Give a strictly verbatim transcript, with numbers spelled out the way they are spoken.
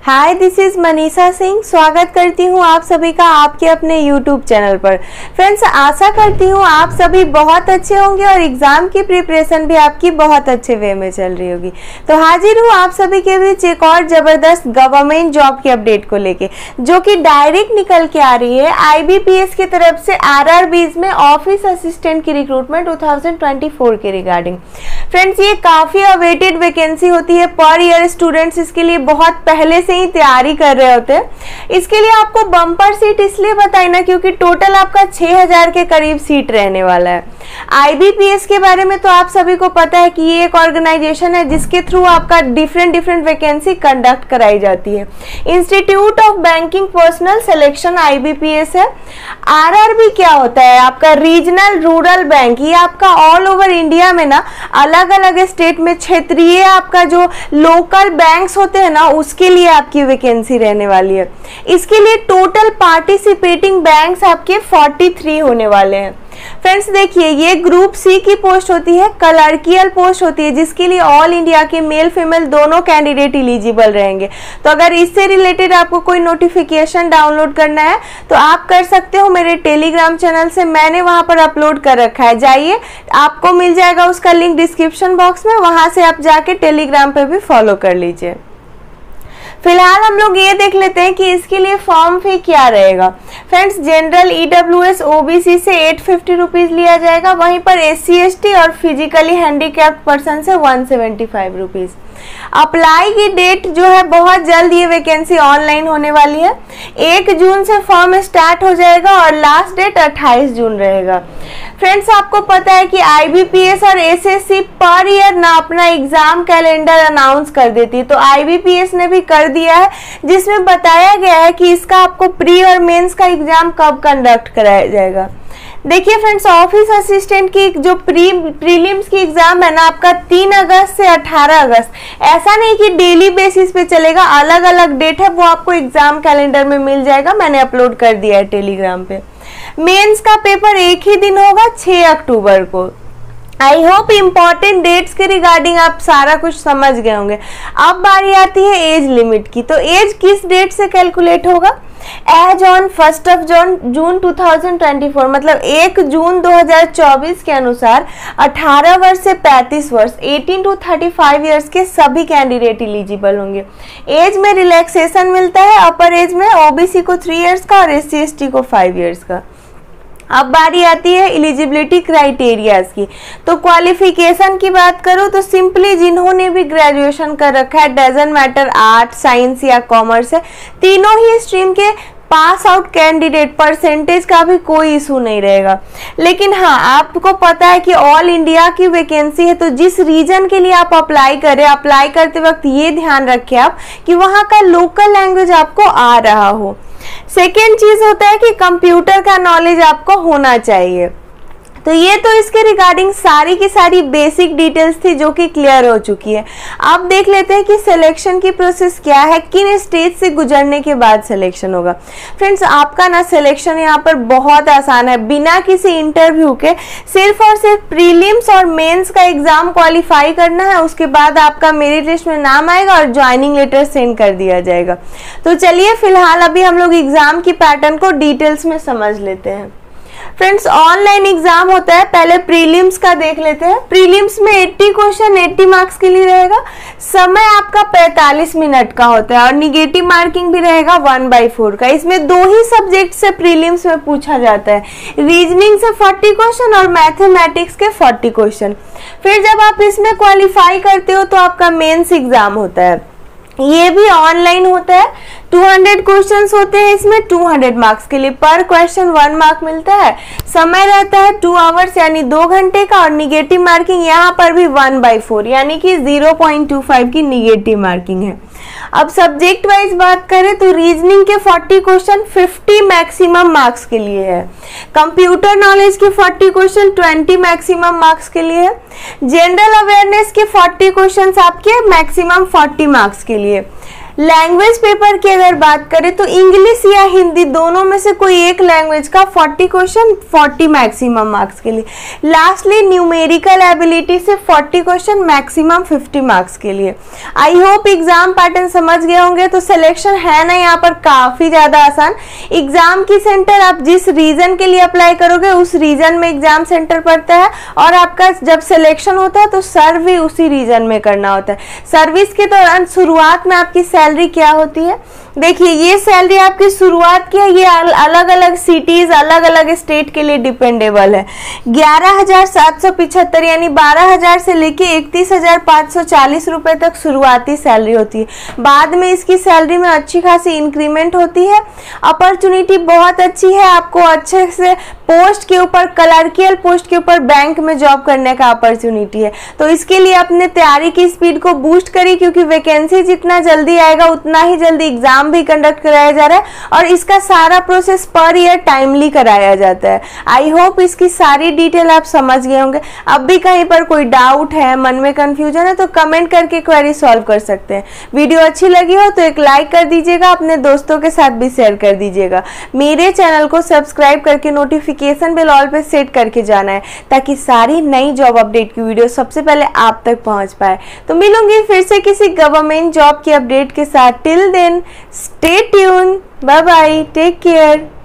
Hi, this is Manisha Singh. स्वागत करती हूँ आप सभी का आपके अपने यूट्यूब चैनल पर। फ्रेंड्स, आशा करती हूँ आप सभी बहुत अच्छे होंगे और एग्जाम की प्रिपरेशन भी आपकी बहुत अच्छे वे में चल रही होगी। तो हाजिर हूँ आप सभी के बीच एक और जबरदस्त गवर्नमेंट जॉब की अपडेट को लेके, जो कि डायरेक्ट निकल के आ रही है आई बी पी एस की तरफ से आर आर बीज़ में ऑफिस असिस्टेंट की रिक्रूटमेंट दो हज़ार चौबीस के रिगार्डिंग। फ्रेंड्स, ये काफी अवेटेड वैकेंसी होती है पर ईयर। स्टूडेंट्स इसके लिए बहुत पहले से ही तैयारी कर रहे होते हैं। इसके लिए आपको बम्पर सीट इसलिए बताई ना, क्योंकि टोटल आपका छह हज़ार के करीब सीट रहने वाला है। आई बी पी एस के बारे में तो आप सभी को पता है कि ये एक ऑर्गेनाइजेशन है जिसके थ्रू आपका डिफरेंट डिफरेंट वैकेंसी कंडक्ट कराई जाती है। Institute of banking personnel selection I B P S है। आर आर बी क्या होता है? आपका रीजनल रूरल बैंक। ये आपका ऑल ओवर इंडिया में ना अलग अलग स्टेट में क्षेत्रीय आपका जो लोकल बैंक्स होते हैं ना, उसके लिए आपकी वैकेंसी रहने वाली है। इसके लिए टोटल पार्टिसिपेटिंग बैंक्स आपके तैंतालीस होने वाले हैं। फ्रेंड्स देखिए, ये ग्रुप सी की पोस्ट होती है, क्लर्कियल पोस्ट होती है, जिसके लिए ऑल इंडिया के मेल फीमेल दोनों कैंडिडेट एलिजिबल रहेंगे। तो अगर इससे रिलेटेड आपको कोई नोटिफिकेशन डाउनलोड करना है तो आप कर सकते हो मेरे टेलीग्राम चैनल से। मैंने वहां पर अपलोड कर रखा है, जाइए, आपको मिल जाएगा उसका लिंक डिस्क्रिप्शन बॉक्स में। वहां से आप जाके टेलीग्राम पे भी फॉलो कर लीजिए। फिलहाल हम लोग ये देख लेते हैं कि इसके लिए फॉर्म फी क्या रहेगा। Friends, general E W S O B C से एट फिफ्टी रुपीज लिया जाएगा, वहीं पर एस सी एस टी और फिजिकली हैंडीकैप्ड पर्सन से one seventy five rupees. Apply की डेट जो है बहुत जल्द ये वैकेंसी ऑनलाइन होने वाली है। एक जून से फॉर्म स्टार्ट हो जाएगा और लास्ट डेट अट्ठाईस जून रहेगा। फ्रेंड्स, आपको पता है कि आई बी पी एस और एस एस सी पर ईयर ना अपना एग्जाम कैलेंडर अनाउंस कर देती है। तो आई बी पी एस ने भी कर दिया है, जिसमें बताया गया है कि इसका आपको प्री और मेंस का एग्जाम कब कंडक्ट कराया जाएगा। देखिए फ्रेंड्स, ऑफिस असिस्टेंट की जो प्री प्रीलिम्स की एग्जाम है ना, आपका तीन अगस्त से अठारह अगस्त। ऐसा नहीं कि डेली बेसिस पे चलेगा, अलग अलग डेट है, वो आपको एग्जाम कैलेंडर में मिल जाएगा। मैंने अपलोड कर दिया है टेलीग्राम पे। मेंस का पेपर एक ही दिन होगा, छह अक्टूबर को। आई होप इम्पॉर्टेंट डेट्स के रिगार्डिंग आप सारा कुछ समझ गए होंगे। अब बारी आती है एज लिमिट की। तो एज किस डेट से कैलकुलेट होगा? Age on first of June June two thousand twenty four, मतलब एक जून दो हज़ार चौबीस के अनुसार अठारह वर्ष से पैंतीस वर्ष, अठारह टू पैंतीस इयर्स के सभी कैंडिडेट एलिजिबल होंगे। एज में रिलैक्सेशन मिलता है, अपर एज में ओ बी सी को थ्री इयर्स का और एस सी एस टी को फाइव इयर्स का। अब बारी आती है एलिजिबिलिटी क्राइटेरियाज की। तो क्वालिफिकेशन की बात करूं तो सिंपली जिन्होंने भी ग्रेजुएशन कर रखा है, डजंट मैटर आर्ट, साइंस या कॉमर्स है, तीनों ही स्ट्रीम के पास आउट कैंडिडेट, परसेंटेज का भी कोई इशू नहीं रहेगा। लेकिन हाँ, आपको पता है कि ऑल इंडिया की वैकेंसी है, तो जिस रीजन के लिए आप अप्लाई करें, अप्लाई करते वक्त ये ध्यान रखें आप कि वहाँ का लोकल लैंग्वेज आपको आ रहा हो। सेकेंड चीज होता है कि कंप्यूटर का नॉलेज आपको होना चाहिए। तो ये तो इसके रिगार्डिंग सारी की सारी बेसिक डिटेल्स थी जो कि क्लियर हो चुकी है। अब देख लेते हैं कि सिलेक्शन की प्रोसेस क्या है, किन स्टेज से गुजरने के बाद सिलेक्शन होगा। फ्रेंड्स, आपका ना सिलेक्शन यहाँ पर बहुत आसान है। बिना किसी इंटरव्यू के सिर्फ और सिर्फ प्रीलिम्स और मेंस का एग्जाम क्वालिफाई करना है, उसके बाद आपका मेरिट लिस्ट में नाम आएगा और ज्वाइनिंग लेटर सेंड कर दिया जाएगा। तो चलिए फिलहाल अभी हम लोग एग्जाम की पैटर्न को डिटेल्स में समझ लेते हैं। फ्रेंड्स, ऑनलाइन एग्जाम होता है। पहले प्रीलिम्स का देख लेते हैं। प्रीलिम्स में अस्सी क्वेश्चन अस्सी मार्क्स के लिए रहेगा। समय आपका पैंतालीस मिनट का होता है और निगेटिव मार्किंग भी रहेगा वन बाई फोर का। इसमें दो ही सब्जेक्ट से प्रीलिम्स में पूछा जाता है, रीजनिंग से चालीस क्वेश्चन और मैथमेटिक्स के चालीस क्वेश्चन। फिर जब आप इसमें क्वालिफाई करते हो तो आपका मेंस एग्जाम होता है, ये भी ऑनलाइन होता है। दो सौ क्वेश्चंस होते हैं इसमें, दो सौ मार्क्स के लिए, पर क्वेश्चन वन मार्क मिलता है। समय रहता है टू आवर्स यानी दो घंटे का और निगेटिव मार्किंग यहाँ पर भी वन बाई फोर यानी कि जीरो पॉइंट टू फाइव की निगेटिव मार्किंग है। अब सब्जेक्ट वाइज बात करें तो रीजनिंग के चालीस क्वेश्चन पचास मैक्सिमम मार्क्स के लिए है। कंप्यूटर नॉलेज के चालीस क्वेश्चन बीस मैक्सिमम मार्क्स के लिए है। जनरल अवेयरनेस के चालीस क्वेश्चन आपके मैक्सिमम चालीस मार्क्स के लिए। लैंग्वेज पेपर की अगर बात करें तो इंग्लिश या हिंदी दोनों में से कोई एक लैंग्वेज का चालीस क्वेश्चन चालीस मैक्सिमम मार्क्स के लिए। लास्टली न्यूमेरिकल एबिलिटी से चालीस क्वेश्चन मैक्सिमम पचास मार्क्स के लिए। आई होप एग्जाम पैटर्न समझ गए होंगे। तो सिलेक्शन है ना यहाँ पर काफी ज्यादा आसान। एग्जाम की सेंटर आप जिस रीजन के लिए अप्लाई करोगे उस रीजन में एग्जाम सेंटर पड़ता है, और आपका जब सिलेक्शन होता है तो सर्व भी उसी रीजन में करना होता है। सर्विस के दौरान शुरुआत में आपकी सैलरी क्या होती है, देखिए ये सैलरी आपकी शुरुआत की है, ये अलग अलग सिटीज अलग अलग स्टेट के लिए डिपेंडेबल है। ग्यारह हजार सात सौ पिछहत्तर यानी बारह हजार से लेके इकतीस हजार पाँच सौ चालीस रुपए तक शुरुआती सैलरी होती है। बाद में इसकी सैलरी में अच्छी खासी इंक्रीमेंट होती है। अपॉर्चुनिटी बहुत अच्छी है, आपको अच्छे से पोस्ट के ऊपर क्लर्कियल पोस्ट के ऊपर बैंक में जॉब करने का अपॉर्चुनिटी है। तो इसके लिए अपने तैयारी की स्पीड को बूस्ट करिए, क्योंकि वैकेंसी जितना जल्दी आएगा उतना ही जल्दी एग्जाम भी कंडक्ट कराया जा रहा है, और इसका सारा प्रोसेस पर ईयर टाइमली कराया जाता है। आई होप इसकी सारी डिटेल आप समझ गए होंगे। अब भी कहीं पर कोई डाउट है, मन में कंफ्यूजन है, तो कमेंट करके क्वेरी सॉल्व कर सकते हैं। वीडियो अच्छी लगी हो तो एक लाइक कर दीजिएगा, अपने दोस्तों के साथ भी शेयर कर दीजिएगा। मेरे चैनल को सब्सक्राइब करके नोटिफिकेशन बेल ऑल पे सेट करके जाना है, ताकि सारी नई जॉब अपडेट की वीडियो सबसे पहले आप तक पहुंच पाए। तो मिलूंगी फिर से किसी गवर्नमेंट जॉब की अपडेट के साथ। Till then stay tuned. Bye bye. Take care.